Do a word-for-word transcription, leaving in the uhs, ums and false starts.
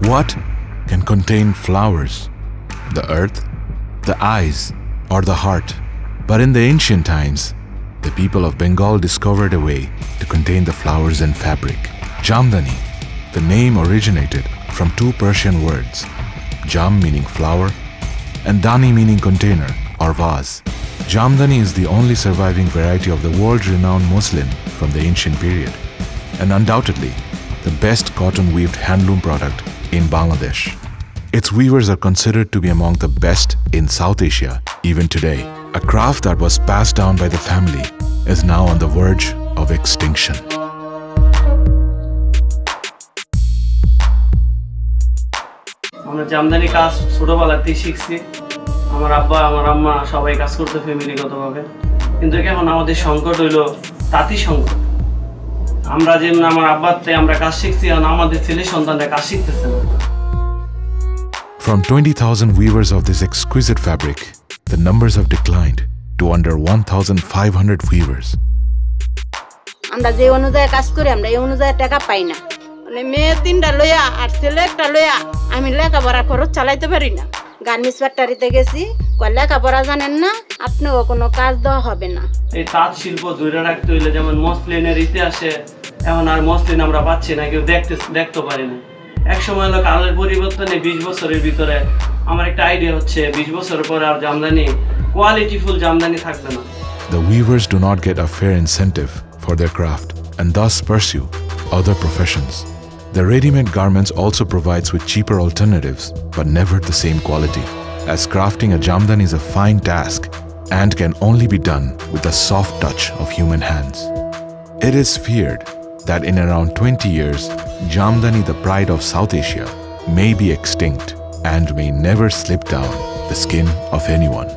What can contain flowers? The earth, the eyes, or the heart? But in the ancient times, the people of Bengal discovered a way to contain the flowers in fabric. Jamdani, the name originated from two Persian words, Jam meaning flower and Dani meaning container or vase. Jamdani is the only surviving variety of the world-renowned muslin from the ancient period, and undoubtedly the best cotton-weaved handloom product in Bangladesh. Its weavers are considered to be among the best in South Asia even today. A craft that was passed down by the family is now on the verge of extinction. আমরা জামদানি কাজ ছোটবেলাতেই শিখছি। আমার আব্বা আমার আম্মা সবাই কাজ করতে ফ্যামিলিগতভাবে, কিন্তু এখন আমাদের সংকট হইল তাঁতি সংকট। আমরা যেমন আমার আব্বাতে আমরা কাজ শিখছি, আর আমাদের ছেলে সন্তানরা কাজ শিখতেছে না। From twenty thousand weavers of this exquisite fabric, the numbers have declined to under one thousand five hundred weavers. আমরা যে অনুযায়ী কাজ করি আমরা এই অনুযায়ী টাকা পাই না। মানে মেয়ে তিনটা লইয়া আর ছেলে একটা লইয়া আমি লেখাপড়া খরচ চালাইতে পারি না। গার্মেন্টস ফ্যাক্টরিতে গেছি, কয় লেখাপড়া জানেন না, আপনিও কোনো কাজ দেওয়া হবে না। এই তাঁত শিল্প ধরে রাখতে হইলে যেমন মসলিনের ইতিহাসে এখন আর মসলিন আমরা পাচ্ছি না, কেউ দেখতে দেখতে পারি না। এক সময় হলো কালের পরিবর্তনে বিশ বছরের ভিতরে আমার একটা আইডিয়া হচ্ছে বিশ বছর পরে আর জামদানি কোয়ালিটিফুল জামদানি থাকবে না। The weavers do not get a fair incentive for their craft and thus pursue other professions. The ready-made garments also provides with cheaper alternatives, but never the same quality, as crafting a jamdani is a fine task and can only be done with the soft touch of human hands. It is feared that in around twenty years, Jamdani, the pride of South Asia, may be extinct and may never slip down the skin of anyone.